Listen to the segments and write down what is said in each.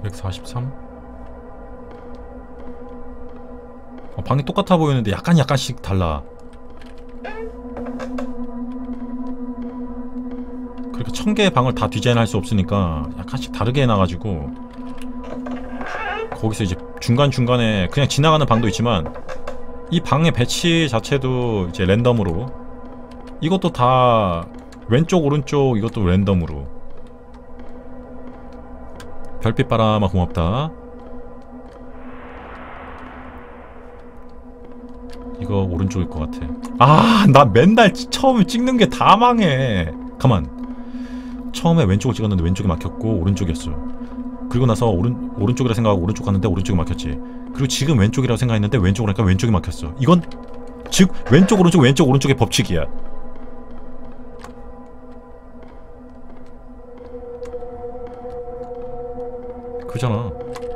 143. 방이 똑같아 보이는데 약간씩 달라. 그러니까 1000개의 방을 다 디자인할 수 없으니까 약간씩 다르게 해놔가지고 거기서 이제 중간중간에 그냥 지나가는 방도 있지만 이 방의 배치 자체도 이제 랜덤으로, 이것도 다 왼쪽 오른쪽 이것도 랜덤으로. 별빛바람아 고맙다. 이거 오른쪽일 것 같아. 아, 나 맨날 처음에 찍는 게 다 망해. 가만. 처음에 왼쪽을 찍었는데 왼쪽이 막혔고 오른쪽이었어. 그리고 나서 오른쪽이라 생각하고 오른쪽 갔는데 오른쪽이 막혔지. 그리고 지금 왼쪽이라고 생각했는데 왼쪽으로 하니까 왼쪽이 막혔어. 이건 즉 왼쪽 오른쪽의 법칙이야. 그잖아.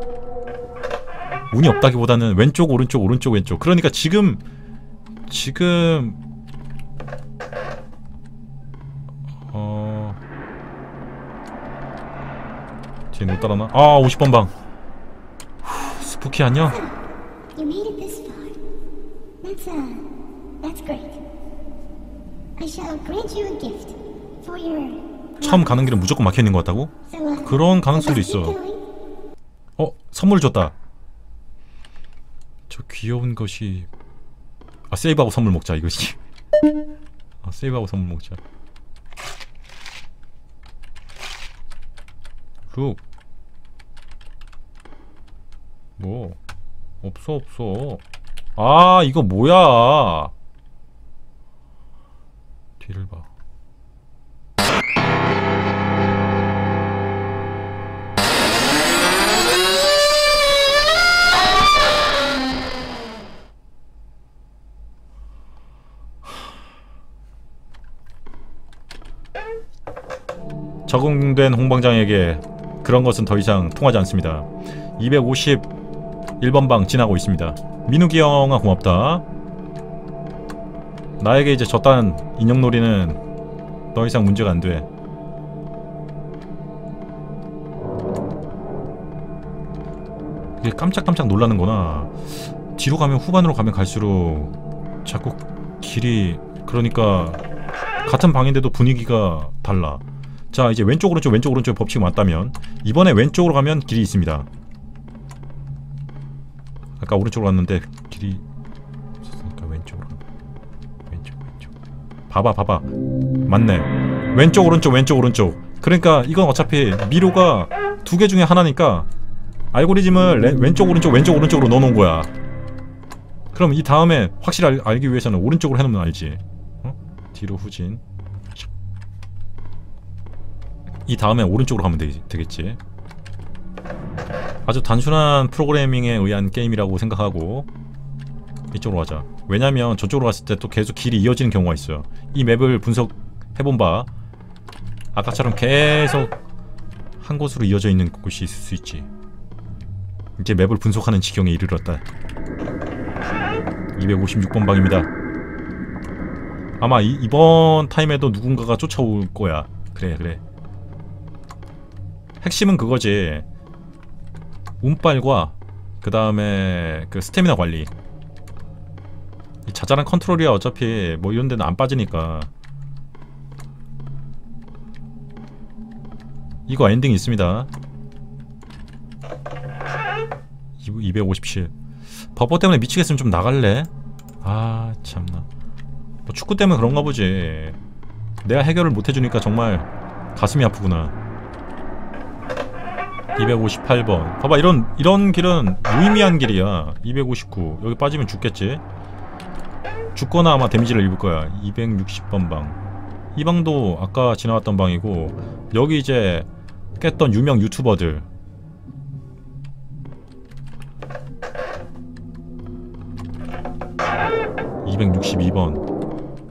운이 없다기보다는 왼쪽 왼쪽. 그러니까 지금 뒤에 못 따라나? 아, 50번 방. 스푸키 안녕? You made it this far. That's great. I shall grant you a gift for your. 처음 가는 길은 무조건 막혀 있는 것 같다고? 그런 가능성도 있어. 선물 줬다. 저 귀여운 것이. 아, 세이브하고 선물 먹자 이거지. 세이브하고 선물 먹자. 룩. 뭐 없어. 아, 이거 뭐야. 뒤를 봐. 적응된 홍방장에게 그런 것은 더 이상 통하지 않습니다. 251번 방 지나고 있습니다. 민욱이 형아 고맙다. 나에게 이제 저딴 인형놀이는 더 이상 문제가 안 돼. 이게 깜짝깜짝 놀라는구나. 뒤로 가면 후반으로 가면 갈수록 자꾸 길이, 그러니까 같은 방인데도 분위기가 달라. 자, 이제 왼쪽 오른쪽 법칙이 맞다면 이번에 왼쪽으로 가면 길이 있습니다. 아까 오른쪽으로 갔는데 길이 없었으니까 왼쪽. 봐봐. 맞네. 왼쪽 오른쪽. 그러니까 이건 어차피 미로가 2개 중에 하나니까 알고리즘을 왼쪽 오른쪽으로 넣어놓은 거야. 그럼 이 다음에 확실히 알기 위해서는 오른쪽으로 해놓으면 알지. 뒤로 후진. 이 다음에 오른쪽으로 가면 되겠지. 아주 단순한 프로그래밍에 의한 게임이라고 생각하고 이쪽으로 가자. 왜냐면 저쪽으로 갔을 때 또 계속 길이 이어지는 경우가 있어요. 이 맵을 분석해본 바 아까처럼 계속 한 곳으로 이어져 있는 곳이 있을 수 있지. 이제 맵을 분석하는 지경에 이르렀다. 256번 방입니다. 아마 이번 타임에도 누군가가 쫓아올 거야. 그래. 핵심은 그거지. 운빨과 그 다음에 그 스태미나 관리. 이 자잘한 컨트롤이야. 어차피 뭐 이런 데는 안 빠지니까. 이거 엔딩 있습니다. 257. 버퍼 때문에 미치겠으면 좀 나갈래? 아, 참나. 뭐 축구 때문에 그런가 보지. 내가 해결을 못 해주니까 정말 가슴이 아프구나. 258번. 봐봐, 이런 길은 무의미한 길이야. 259. 여기 빠지면 죽겠지? 죽거나 아마 데미지를 입을 거야. 260번 방. 이 방도 아까 지나왔던 방이고, 여기 이제 깼던 유명 유튜버들. (262번)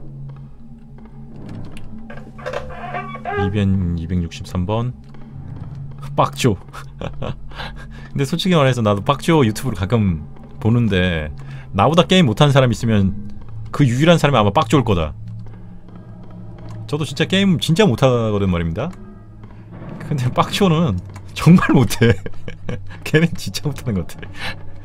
263번 빡조. 근데 솔직히 말해서 나도 빡조 유튜브를 가끔 보는데 나보다 게임 못하는 사람 있으면 그 유일한 사람이 아마 빡조일 거다. 저도 진짜 게임 진짜 못하거든 말입니다. 근데 빡조는 정말 못해. 걔는 진짜 못하는 것 같아.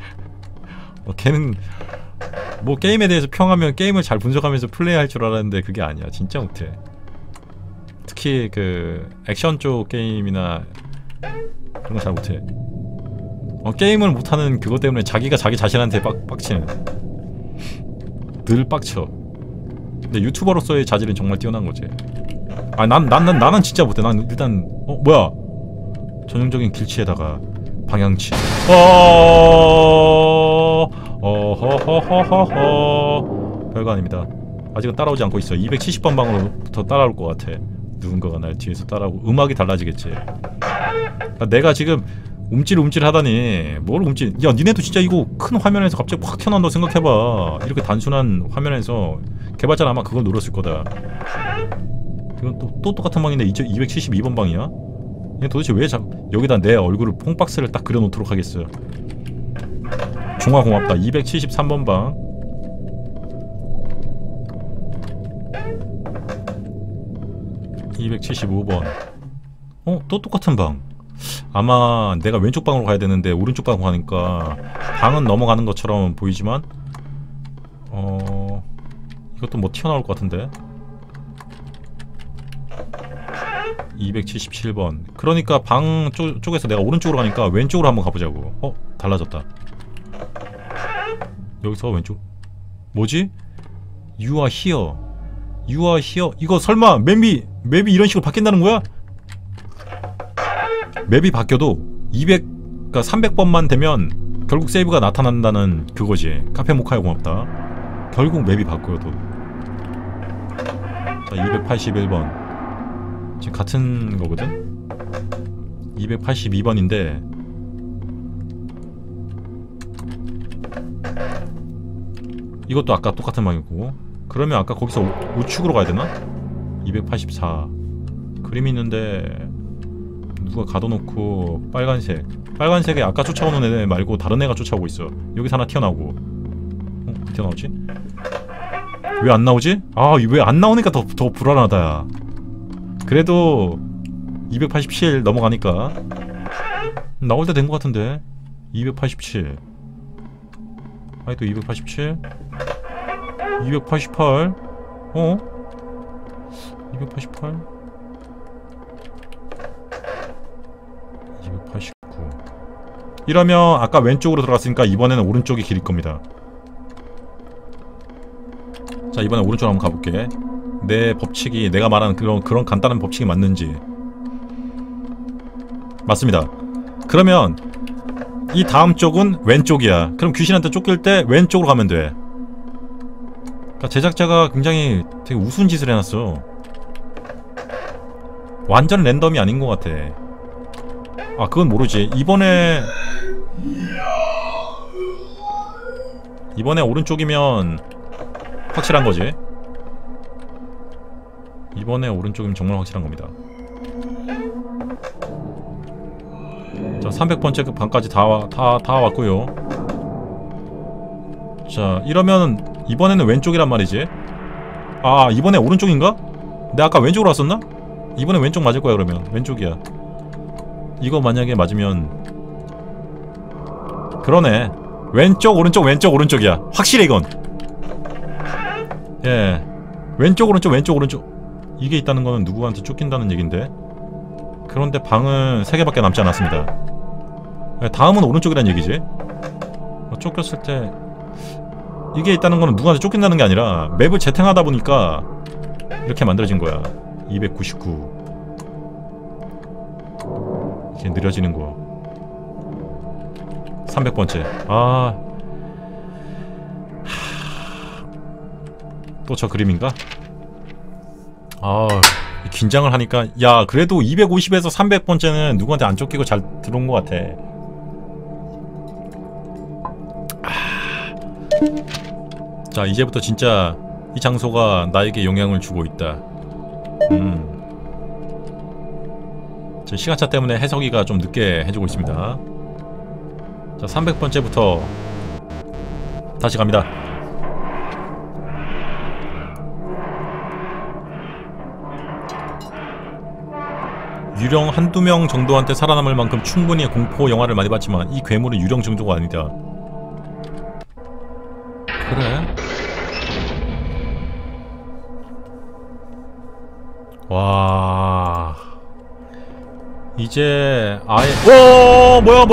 걔는 뭐 게임에 대해서 평하면 게임을 잘 분석하면서 플레이할 줄 알았는데 그게 아니야. 진짜 못해. 특히 그 액션 쪽 게임이나 그런 거 잘 못해. 게임을 못하는 그것 때문에 자기가 자기 자신한테 빡치는. 늘 빡쳐. 근데 유튜버로서의 자질은 정말 뛰어난 거지. 아, 나는 진짜 못해. 난 일단 뭐야? 전형적인 길치에다가 방향치. 별거 아닙니다. 아직은 따라오지 않고 있어. 270번 방으로부터 따라올 것 같아. 누군가가 날 뒤에서 따라오고 음악이 달라지겠지. 내가 지금 움찔움찔 하다니 뭘 움찔. 야, 니네도 진짜 이거 큰 화면에서 갑자기 확 켜놓는다고 생각해봐. 이렇게 단순한 화면에서 개발자는 아마 그걸 노렸을 거다. 이건 또 똑같은 방인데 272번 방이야? 얘 도대체 왜 여기다 내 얼굴을 퐁박스를 딱 그려놓도록 하겠어. 종아 고맙다. 273번 방. (275번) 또 똑같은 방. 아마 내가 왼쪽 방으로 가야 되는데 오른쪽 방으로 가니까 방은 넘어가는 것처럼 보이지만 이것도 뭐 튀어나올 것 같은데. 277번. 그러니까 방 쪽에서 내가 오른쪽으로 가니까 왼쪽으로 한번 가보자고. 달라졌다. 여기서 왼쪽. 뭐지? You are here. You are here. 이거 설마 맵이 이런 식으로 바뀐다는 거야? 맵이 바뀌어도 200, 그러니까 300번만 되면 결국 세이브가 나타난다는 그거지. 카페 모카야 고맙다. 결국 맵이 바뀌어도. 자, 281번. 지금 같은 거거든? 282번인데 이것도 아까 똑같은 방이고. 그러면 아까 거기서 우측으로 가야 되나? 284. 그림이 있는데 누가 가둬놓고 빨간색에 아까 쫓아오는 애 말고 다른 애가 쫓아오고 있어. 여기서 하나 튀어나오고. 어떻게 나오지? 왜 안 나오지? 아, 왜 안 나오니까 더 불안하다 야. 그래도 287 넘어가니까 나올 때 된 것 같은데. 287. 아니 또 287. 288. 288. 289. 이러면 아까 왼쪽으로 들어갔으니까 이번에는 오른쪽이 길일 겁니다. 자, 이번에 오른쪽으로 한번 가볼게. 내 법칙이, 내가 말하는 그런 간단한 법칙이 맞는지. 맞습니다. 그러면 이 다음 쪽은 왼쪽이야. 그럼 귀신한테 쫓길 때 왼쪽으로 가면 돼. 그러니까 제작자가 굉장히 되게 우스운 짓을 해놨어. 완전 랜덤이 아닌 것 같아. 아, 그건 모르지. 이번에 오른쪽이면 확실한 거지. 이번에 오른쪽이면 정말 확실한 겁니다. 자, 300번째 그 방까지 다 왔고요. 자, 이러면 이번에는 왼쪽이란 말이지. 아, 이번에 오른쪽인가? 내가 아까 왼쪽으로 왔었나? 이번에 왼쪽 맞을 거야. 그러면 왼쪽이야. 이거 만약에 맞으면 그러네. 왼쪽 오른쪽 왼쪽 오른쪽이야. 확실해 이건. 예, 왼쪽 오른쪽 왼쪽 오른쪽 이게 있다는 거는 누구한테 쫓긴다는 얘긴데. 그런데 방은 3개밖에 남지 않았습니다. 예, 다음은 오른쪽이란 얘기지. 쫓겼을 때 이게 있다는 거는 누구한테 쫓긴다는 게 아니라 맵을 재탕하다 보니까 이렇게 만들어진 거야. 299. 이렇게 느려지는 거. 300번째. 아, 또 저 그림인가? 아, 긴장을 하니까. 야, 그래도 250에서 300번째는 누구한테 안 쫓기고 잘 들어온 것 같아. 자, 이제부터 진짜 이 장소가 나에게 영향을 주고 있다. 제 시간차 때문에 해석이가 좀 늦게 해주고 있습니다. 자, 300번째부터 다시 갑니다. 유령 한두 명 정도한테 살아남을 만큼 충분히 공포 영화를 많이 봤지만 이 괴물은 유령 정도가 아니다. 그래? 와... 이제 아예 오 뭐야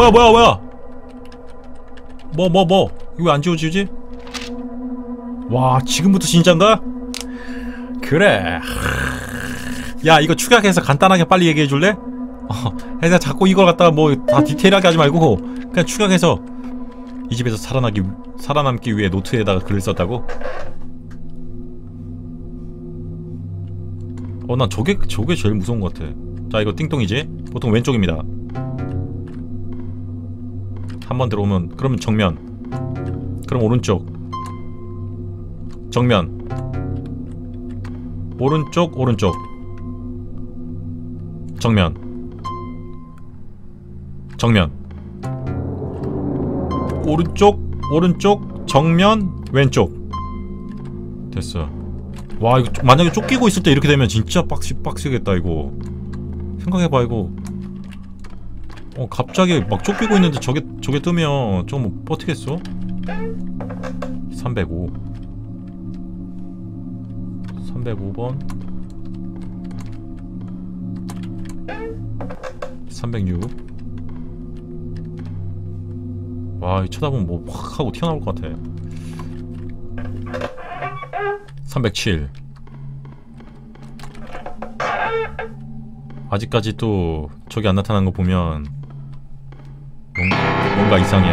이거 왜 안 지워지지? 와 지금부터 진짠가? 그래. 야 이거 축약해서 간단하게 빨리 얘기해줄래? 그냥 자꾸 이걸 갖다가 뭐 다 디테일하게 하지 말고 그냥 축약해서 이 집에서 살아남기 위해 노트에다가 글을 썼다고? 난 저게 제일 무서운 것 같아. 자 이거 띵똥이지? 보통 왼쪽입니다. 한번 들어오면 그러면 정면, 그럼 오른쪽, 정면, 오른쪽 정면 오른쪽 정면 왼쪽. 됐어. 와 이거 만약에 쫓기고 있을 때 이렇게 되면 진짜 빡시겠다 이거. 생각해봐 이거. 갑자기 막 쫓기고 있는데 저게 뜨면 좀 버티겠어? 305번 306. 와, 이 쳐다보면 뭐 확 하고 튀어나올 것 같아. 307. 아직까지 또 저기 안 나타난 거 보면 뭔가 이상해.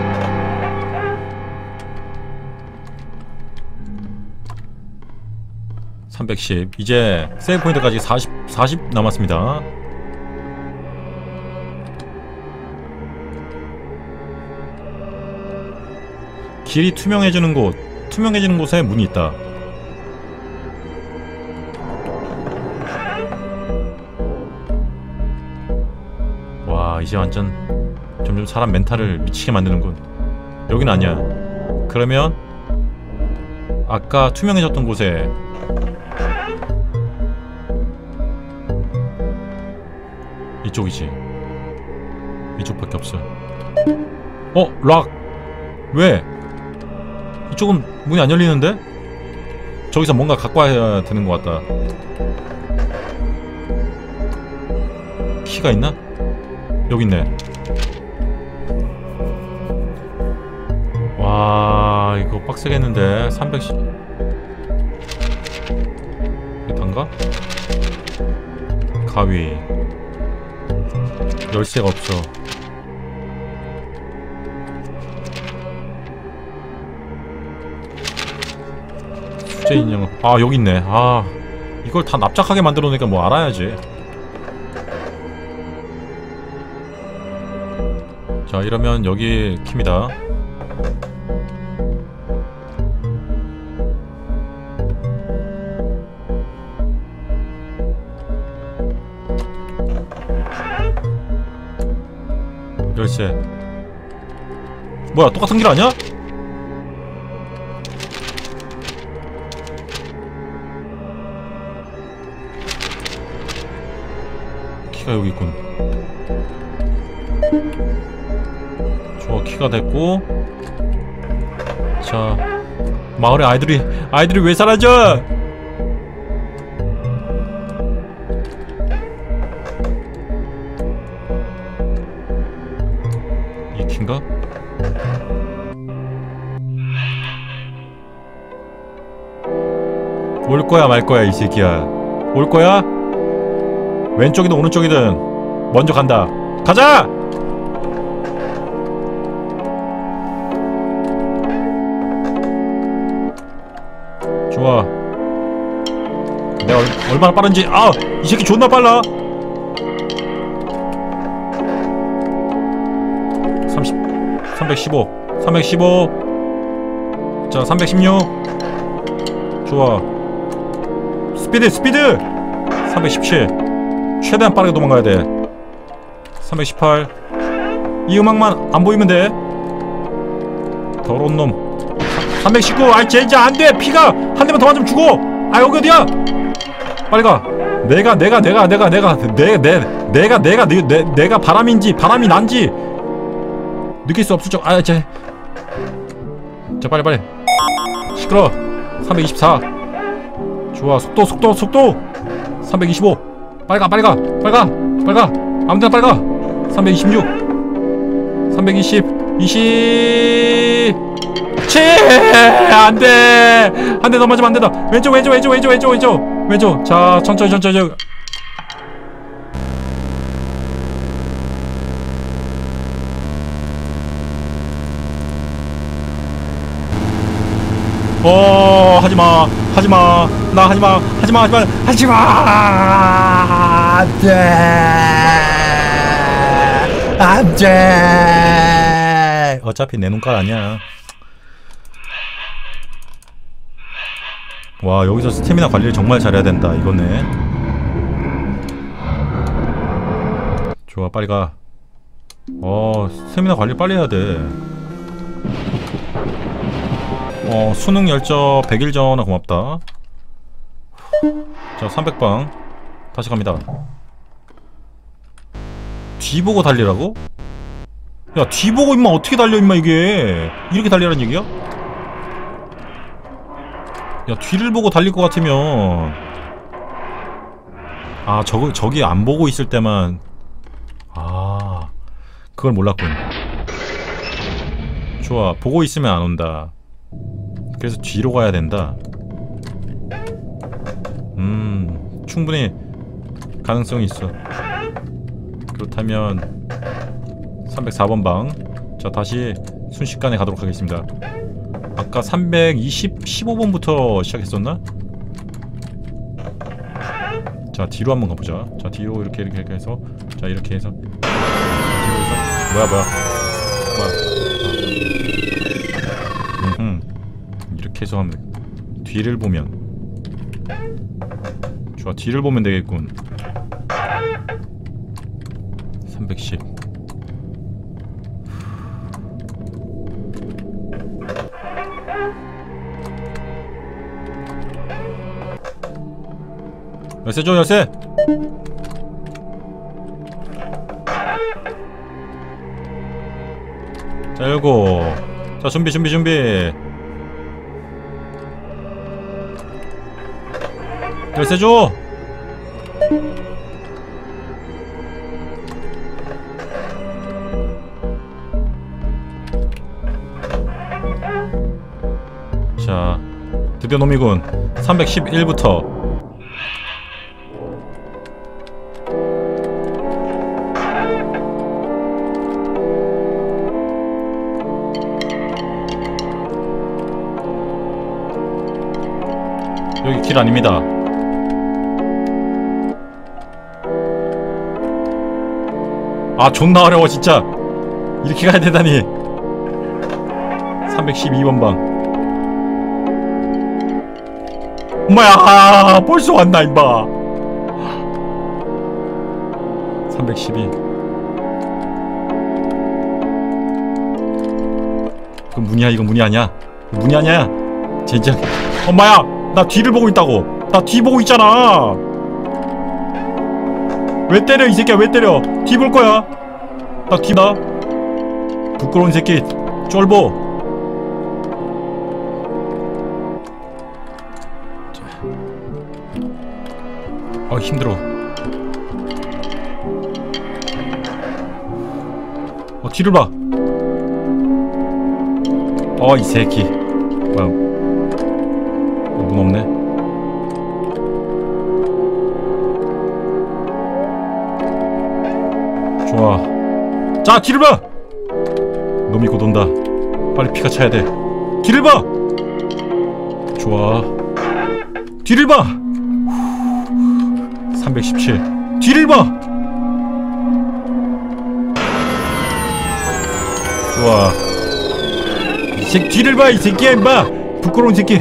310. 이제 세이브 포인트까지 40 남았습니다. 길이 투명해지는 곳에 문이 있다. 와, 이제 완전 점점 사람 멘탈을 미치게 만드는군. 여긴 아니야. 그러면 아까 투명해졌던 곳에 이쪽이지. 이쪽밖에 없어. 락! 왜? 이쪽은 문이 안 열리는데? 저기서 뭔가 갖고 와야 되는 것 같다. 키가 있나? 여기 있네. 와, 이거 빡세겠는데. 310. 이게 단가? 가위. 열쇠가 없어. 수제 인형. 아, 여기 있네. 아, 이걸 다 납작하게 만들어 놓으니까 뭐 알아야지. 자, 이러면 여기 킵니다. 열쇠. 뭐야, 똑같은 길 아니야? 키가 여기 있군. 좋아, 키가 됐고. 자, 마을에 아이들이 왜 사라져? 이 키인가? 올 거야 말 거야 이 새끼야. 올 거야? 왼쪽이든 오른쪽이든 먼저 간다. 가자! 좋아. 내가 얼마나 빠른지. 아! 이 새끼 존나 빨라. 315. 자, 316. 좋아. 스피드! 317. 최대한 빠르게 도망가야 돼. 318. 이 음악만 안 보이면 돼. 더러운 놈. 319. 아이 젠장 안돼. 피가 한 대만 더 맞으면 죽어. 아, 여기 어디야? 빨리 가. 내가 바람인지 바람이 난지 느낄 수 없을 적. 아, 자 빨리 시끄러. 324. 좋아. 속도 325. 빨가 아무데나 빨가. 326 320 27. 안돼. 한 대 더 맞으면 안된다. 왼쪽. 자 천천히. 하지마. 나 하지마. 안돼. 어차피 내 눈깔 아니야. 와, 여기서 스태미나 관리를 정말 잘해야 된다. 이거네. 좋아, 빨리 가. 스태미나 관리 빨리 해야 돼. 수능 열저 100일 전화 고맙다. 자, 300방 다시 갑니다. 뒤보고 달리라고? 야, 뒤보고 임마 어떻게 달려 임마. 이게 이렇게 달리라는 얘기야? 야, 뒤를 보고 달릴 것 같으면 저기 안 보고 있을 때만. 그걸 몰랐군. 좋아, 보고 있으면 안 온다. 그래서 뒤로 가야 된다. 충분히 가능성이 있어. 그렇다면 304번 방. 자, 다시 순식간에 가도록 하겠습니다. 아까 15번부터 시작했었나? 자, 뒤로 한번 가보자. 자, 뒤로 이렇게 해서. 자, 이렇게 해서. 뒤로 해서. 뭐야. 이렇게 해서 하면 뒤를 보면. 좋아, 뒤를 보면 되겠군. 310. 열쇠 줘, 열쇠! 자, 열고. 자, 준비. 열쇠 줘! 자, 드디어 놈이군. 311부터. 여기 길 아닙니다. 존나 어려워 진짜. 이렇게 가야 되다니. 312번 방. 엄마야, 벌써 왔나 임마. 312. 그 문이야. 이거 문이 아니야. 문이 아니야 진짜. 엄마야, 나 뒤를 보고 있다고. 나 뒤 보고 있잖아. 왜 때려 이 새끼야. 왜 때려. 뒤 볼 거야. 나 뒤다. 부끄러운 새끼. 쫄보. 힘들어. 뒤를 봐. 이 새끼. 뭐야. 문 없네. 좋아. 자, 뒤를 봐. 놈이 곧 온다. 빨리 피가 차야 돼. 뒤를 봐. 좋아. 뒤를 봐. 317. 뒤를 봐. 좋아. 이 새끼 뒤를 봐. 이 새끼야 임마. 부끄러운 새끼.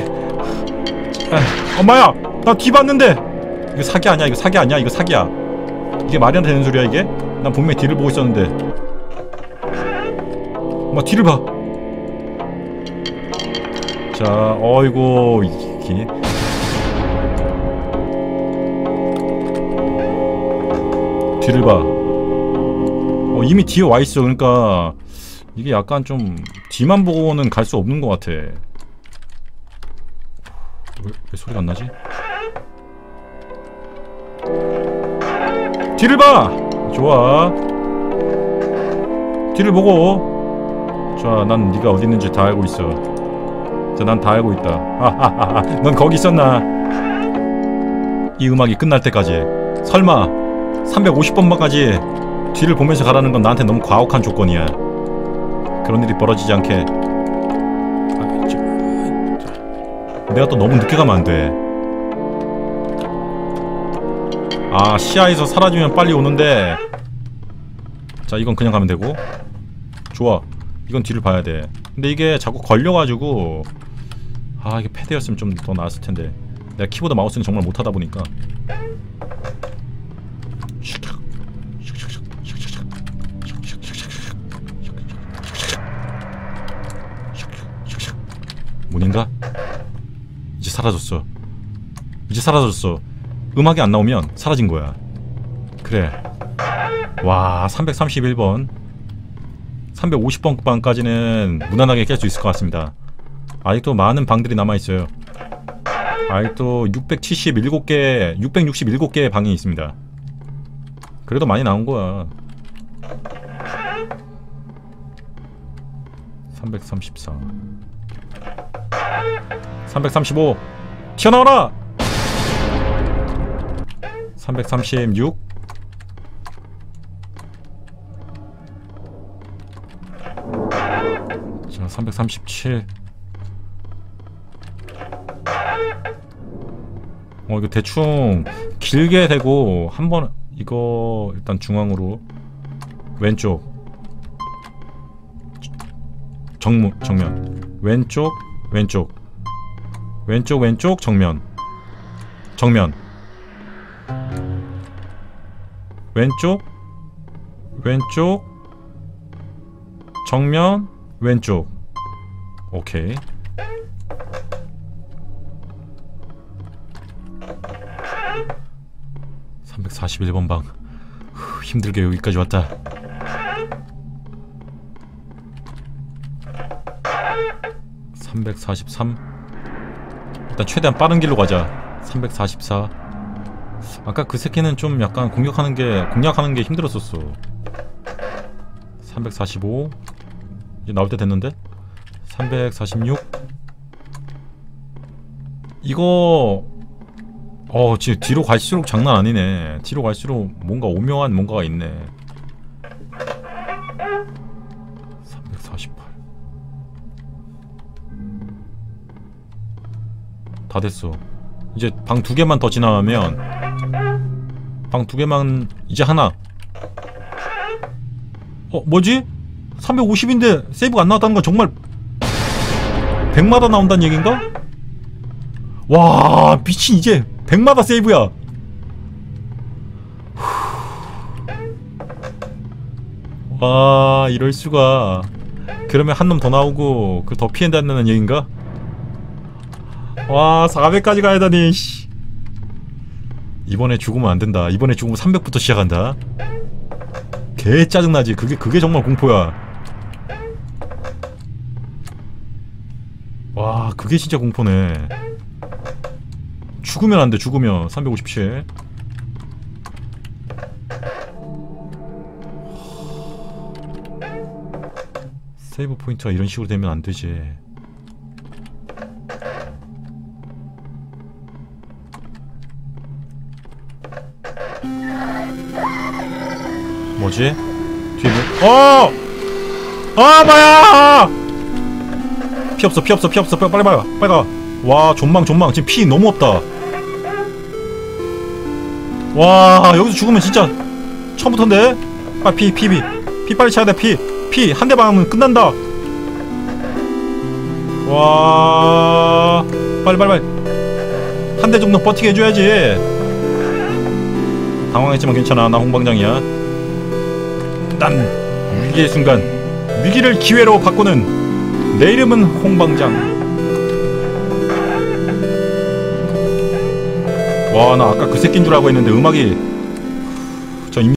엄마야, 나 뒤 봤는데. 이거 사기 아니야. 이거 사기 아니야. 이거 사기야. 이게 말이 안 되는 소리야 이게? 난 분명히 뒤를 보고 있었는데. 엄마 뒤를 봐. 자, 자, 2기. 뒤를 봐. 이미 뒤에 와있어. 그러니까 이게 약간 좀 뒤만 보고는 갈 수 없는 것 같아. 왜 소리가 안 나지? 뒤를 봐! 좋아. 뒤를 보고. 자, 난 네가 어디 있는지 다 알고 있어. 자, 난 다 알고 있다. 하하하하. 넌 거기 있었나? 이 음악이 끝날 때까지. 설마 350번만까지 뒤를 보면서 가라는 건 나한테 너무 과혹한 조건이야. 그런 일이 벌어지지 않게. 내가 또 너무 늦게 가면 안 돼. 아, 시야에서 사라지면 빨리 오는데. 자, 이건 그냥 가면 되고. 좋아. 이건 뒤를 봐야 돼. 근데 이게 자꾸 걸려가지고. 아, 이게 패드였으면 좀 더 나았을 텐데. 내가 키보드 마우스는 정말 못하다 보니까. 문인가? 이제 사라졌어. 이제 사라졌어. 음악이 안 나오면 사라진 거야. 그래. 와, 331번 350번 방까지는 무난하게 깰 수 있을 것 같습니다. 아직도 많은 방들이 남아있어요. 아직도 677개 667개의 방이 있습니다. 그래도 많이 나온 거야. 334 335 튀어나와라! 336 자, 337 이거 대충 길게 되고 한번 이거 일단 중앙으로 왼쪽 정면 왼쪽 왼쪽 왼쪽 왼쪽 정면 왼쪽 왼쪽 정면 왼쪽. 오케이. (341번) 방. 힘들게 여기까지 왔다. 343. 일단 최대한 빠른 길로 가자. 344. 아까 그 새끼는 좀 약간 공략하는 게 힘들었었어. 345. 이제 나올 때 됐는데? 346. 이거 지금 뒤로 갈수록 장난 아니네. 뒤로 갈수록 뭔가 오묘한 뭔가가 있네. 348. 다 됐어. 이제 방 2개만 더 지나면 방 2개만 이제 하나. 뭐지? 350인데 세이브가 안 나왔다는 건 정말 100마다 나온다는 얘긴가? 와, 미친. 이제 100마다 세이브야. 와, 이럴수가. 그러면 한 놈 더 나오고 그 더 피한다는 얘긴가? 와, 400까지 가야다니. 이번에 죽으면 안된다. 이번에 죽으면 300부터 시작한다. 개 짜증나지. 그게 정말 공포야. 와, 그게 진짜 공포네. 죽으면 안돼. 죽으면 357. 세이브 포인트가 이런 식으로 되면 안되지. 뭐지? 뒤에 뭐야! 피 없어. 빨리 가. 와, 존망. 지금 피 너무 없다. 와, 여기서 죽으면 진짜 처음부터인데? 빨리 피 빨리 차야 돼. 피 한 대 박으면 끝난다. 와, 빨리 한 대 정도 버티게 해줘야지. 당황했지만 괜찮아. 나 홍방장이야. 난 위기의 순간, 위기를 기회로 바꾸는 내 이름은 홍방장. 와, 나 아까 그 새끼인 줄 알고 했는데 음악이